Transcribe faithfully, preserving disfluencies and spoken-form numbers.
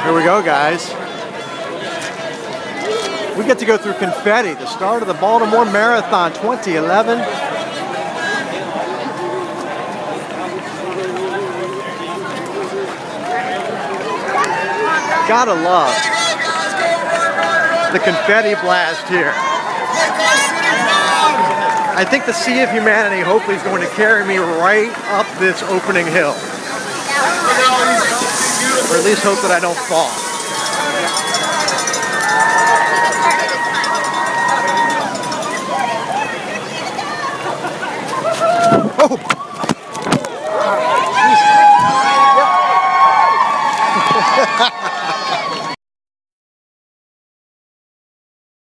Here we go, guys. We get to go through confetti, the start of the Baltimore Marathon twenty eleven. Gotta love the confetti blast here. I think the Sea of Humanity hopefully is going to carry me right up this opening hill. Or at least hope that I don't fall.